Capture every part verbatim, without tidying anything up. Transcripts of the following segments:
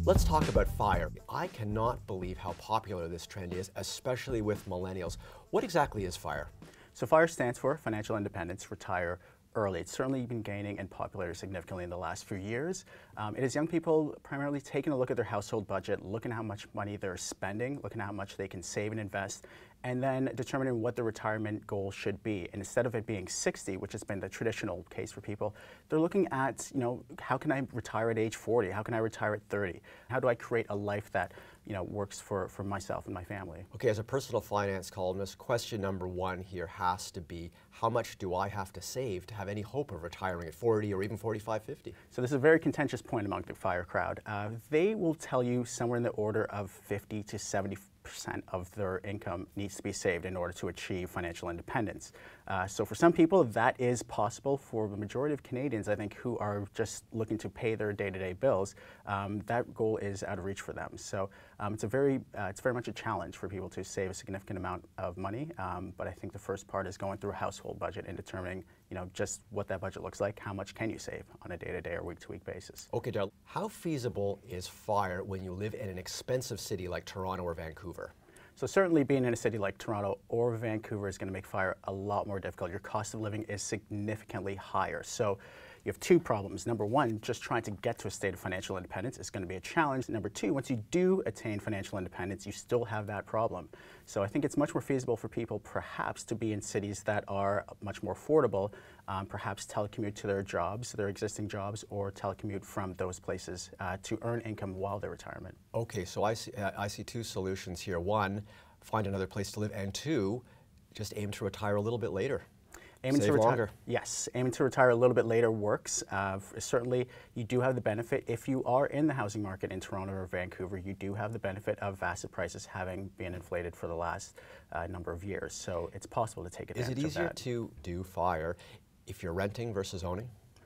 Let's talk about FIRE. I cannot believe how popular this trend is, especially with millennials. What exactly is FIRE? So FIRE stands for Financial Independence, Retire Early. It's certainly been gaining in popularity significantly in the last few years. Um, it is young people primarily taking a look at their household budget, looking at how much money they're spending, looking at how much they can save and invest, and then determining what the retirement goal should be. And instead of it being sixty, which has been the traditional case for people, they're looking at, you know, how can I retire at age forty? How can I retire at thirty? How do I create a life that, you know, works for, for myself and my family? Okay, as a personal finance columnist, question number one here has to be, how much do I have to save to have any hope of retiring at forty or even forty-five, fifty? So this is a very contentious point among the FIRE crowd. Uh, they will tell you somewhere in the order of fifty to seventy percent of their income needs to be saved in order to achieve financial independence. Uh, so for some people that is possible. For the majority of Canadians, I think, who are just looking to pay their day-to-day bills, um, that goal is out of reach for them. So um, it's a very, uh, it's very much a challenge for people to save a significant amount of money. Um, but I think the first part is going through a household budget and determining, you know, just what that budget looks like. How much can you save on a day-to-day or week-to-week basis? Okay, Darryl, how feasible is FIRE when you live in an expensive city like Toronto or Vancouver? So certainly being in a city like Toronto or Vancouver is going to make FIRE a lot more difficult. Your cost of living is significantly higher. So you have two problems. Number one, just trying to get to a state of financial independence is going to be a challenge. Number two, once you do attain financial independence, you still have that problem. So I think it's much more feasible for people perhaps to be in cities that are much more affordable, um, perhaps telecommute to their jobs, their existing jobs, or telecommute from those places uh, to earn income while they're retirement. Okay, so I see, uh, I see two solutions here. One, find another place to live, and two, just aim to retire a little bit later. Aiming Save to retire, longer. Yes, aiming to retire a little bit later works. Uh, certainly, you do have the benefit, if you are in the housing market in Toronto or Vancouver, you do have the benefit of asset prices having been inflated for the last uh, number of years. So it's possible to take advantage of that. Is it easier to do FIRE if you're renting versus owning?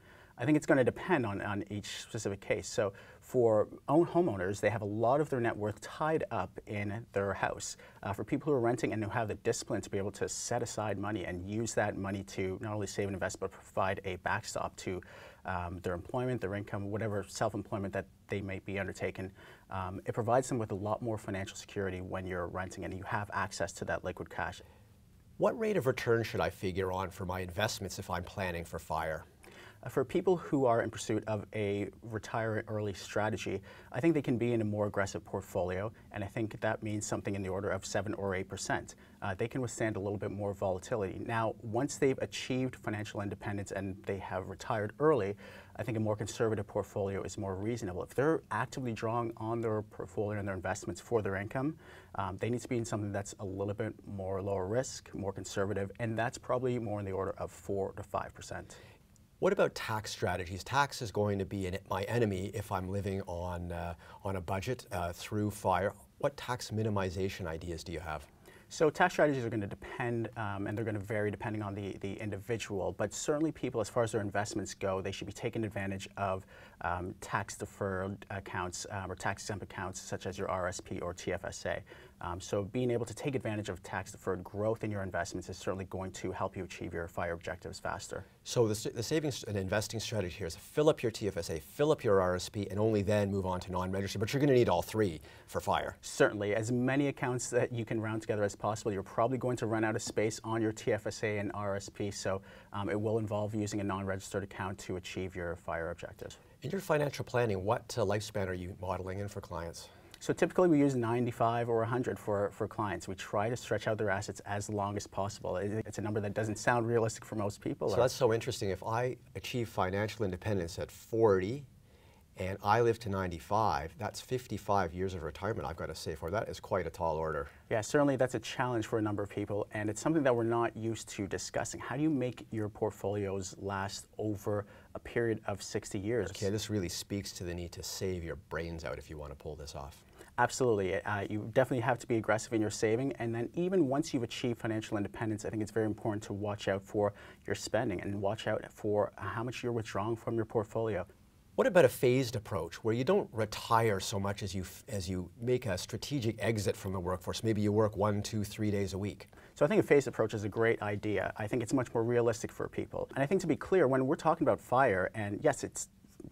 I think it's going to depend on, on each specific case. So for own homeowners, they have a lot of their net worth tied up in their house. Uh, for people who are renting and who have the discipline to be able to set aside money and use that money to not only save and invest, but provide a backstop to um, their employment, their income, whatever self-employment that they may be undertaking, um, it provides them with a lot more financial security when you're renting and you have access to that liquid cash. What rate of return should I figure on for my investments if I'm planning for FIRE? For people who are in pursuit of a retire early strategy, I think they can be in a more aggressive portfolio, and I think that means something in the order of seven or eight percent. Uh, they can withstand a little bit more volatility. Now, once they've achieved financial independence and they have retired early, I think a more conservative portfolio is more reasonable. If they're actively drawing on their portfolio and their investments for their income, um, they need to be in something that's a little bit more lower risk, more conservative, and that's probably more in the order of four to five percent. What about tax strategies? Tax is going to be an, my enemy if I'm living on, uh, on a budget uh, through FIRE. What tax minimization ideas do you have? So tax strategies are going to depend, um, and they're going to vary depending on the, the individual, but certainly people, as far as their investments go, they should be taking advantage of um, tax-deferred accounts um, or tax-exempt accounts such as your R S P or T F S A. Um, so being able to take advantage of tax-deferred growth in your investments is certainly going to help you achieve your FIRE objectives faster. So the, the savings and investing strategy here is fill up your T F S A, fill up your R S P, and only then move on to non-registered, but you're going to need all three for FIRE. Certainly. As many accounts that you can round together as possible. You're probably going to run out of space on your T F S A and R S P, so um, it will involve using a non-registered account to achieve your FIRE objectives. In your financial planning, what uh, lifespan are you modeling in for clients? So typically we use ninety-five or one hundred for, for clients. We try to stretch out their assets as long as possible. It's a number that doesn't sound realistic for most people. So that's so interesting. If I achieve financial independence at forty and I live to ninety-five, that's fifty-five years of retirement I've got to save for. That is quite a tall order. Yeah, certainly that's a challenge for a number of people, and it's something that we're not used to discussing. How do you make your portfolios last over a period of sixty years? Okay, this really speaks to the need to save your brains out if you want to pull this off. Absolutely. Uh, you definitely have to be aggressive in your saving, and then even once you've achieved financial independence, I think it's very important to watch out for your spending and watch out for how much you're withdrawing from your portfolio. What about a phased approach where you don't retire so much as you, as you make a strategic exit from the workforce? Maybe you work one, two, three days a week. So I think a phased approach is a great idea. I think it's much more realistic for people. And I think, to be clear, when we're talking about FIRE, and yes, it's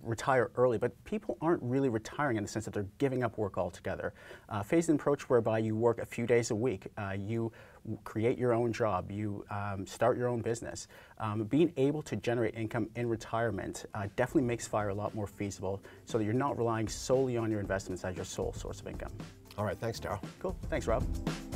retire early, but people aren't really retiring in the sense that they're giving up work altogether. Uh, phased-in approach whereby you work a few days a week, uh, you create your own job, you um, start your own business. Um, being able to generate income in retirement uh, definitely makes FIRE a lot more feasible so that you're not relying solely on your investments as your sole source of income. All right, thanks, Darryl. Cool, thanks, Rob.